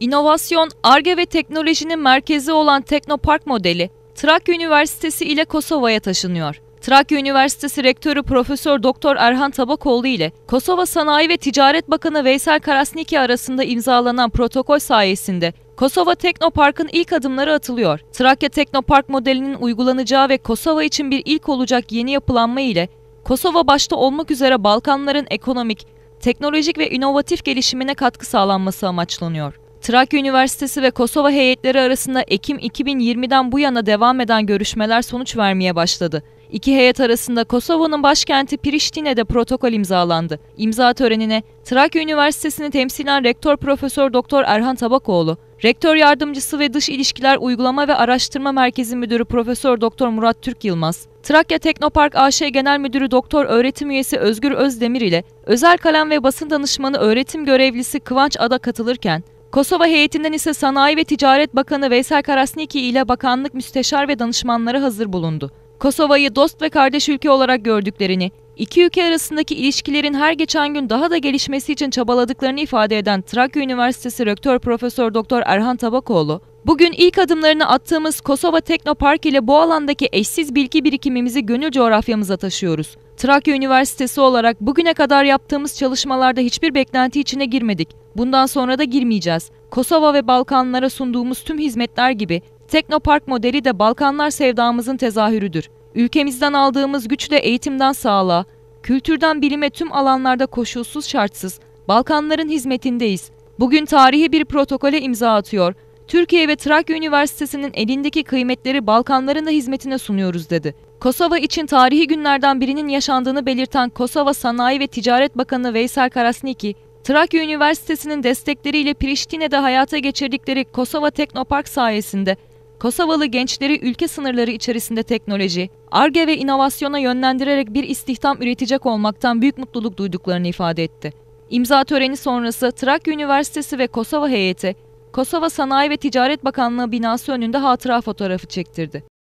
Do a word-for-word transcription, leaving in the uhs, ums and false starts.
İnovasyon, Ar-Ge ve teknolojinin merkezi olan Teknopark modeli, Trakya Üniversitesi ile Kosova'ya taşınıyor. Trakya Üniversitesi Rektörü Profesör Doktor Erhan Tabakoğlu ile Kosova Sanayi ve Ticaret Bakanı Veysel Karasniki arasında imzalanan protokol sayesinde Kosova Teknopark'ın ilk adımları atılıyor. Trakya Teknopark modelinin uygulanacağı ve Kosova için bir ilk olacak yeni yapılanma ile Kosova başta olmak üzere Balkanların ekonomik, teknolojik ve inovatif gelişimine katkı sağlanması amaçlanıyor. Trakya Üniversitesi ve Kosova heyetleri arasında Ekim iki bin yirmiden bu yana devam eden görüşmeler sonuç vermeye başladı. İki heyet arasında Kosova'nın başkenti Priştine'de protokol imzalandı. İmza törenine Trakya Üniversitesi'ni temsilen Rektör Profesör Doktor Erhan Tabakoğlu, Rektör Yardımcısı ve Dış İlişkiler Uygulama ve Araştırma Merkezi Müdürü Profesör Doktor Murat Türk Yılmaz, Trakya Teknopark A Ş Genel Müdürü Doktor Öğretim Üyesi Özgür Özdemir ile Özel Kalem ve Basın Danışmanı Öğretim Görevlisi Kıvanç Ada katılırken, Kosova heyetinden ise Sanayi ve Ticaret Bakanı Veysel Karasniki ile bakanlık müsteşar ve danışmanları hazır bulundu. Kosova'yı dost ve kardeş ülke olarak gördüklerini, iki ülke arasındaki ilişkilerin her geçen gün daha da gelişmesi için çabaladıklarını ifade eden Trakya Üniversitesi Rektör Profesör Doktor Erhan Tabakoğlu, "Bugün ilk adımlarını attığımız Kosova Teknopark ile bu alandaki eşsiz bilgi birikimimizi gönül coğrafyamıza taşıyoruz. Trakya Üniversitesi olarak bugüne kadar yaptığımız çalışmalarda hiçbir beklenti içine girmedik. Bundan sonra da girmeyeceğiz. Kosova ve Balkanlara sunduğumuz tüm hizmetler gibi Teknopark modeli de Balkanlar sevdamızın tezahürüdür. Ülkemizden aldığımız güçle eğitimden sağlığa, kültürden bilime tüm alanlarda koşulsuz şartsız Balkanların hizmetindeyiz. Bugün tarihi bir protokole imza atıyor. Türkiye ve Trakya Üniversitesi'nin elindeki kıymetleri Balkanların da hizmetine sunuyoruz" dedi. Kosova için tarihi günlerden birinin yaşandığını belirten Kosova Sanayi ve Ticaret Bakanı Veysel Karasniki, Trakya Üniversitesi'nin destekleriyle Priştine'de hayata geçirdikleri Kosova Teknopark sayesinde Kosovalı gençleri ülke sınırları içerisinde teknoloji, Ar-Ge ve inovasyona yönlendirerek bir istihdam üretecek olmaktan büyük mutluluk duyduklarını ifade etti. İmza töreni sonrası Trakya Üniversitesi ve Kosova heyeti, Kosova Sanayi ve Ticaret Bakanlığı binası önünde hatıra fotoğrafı çektirdi.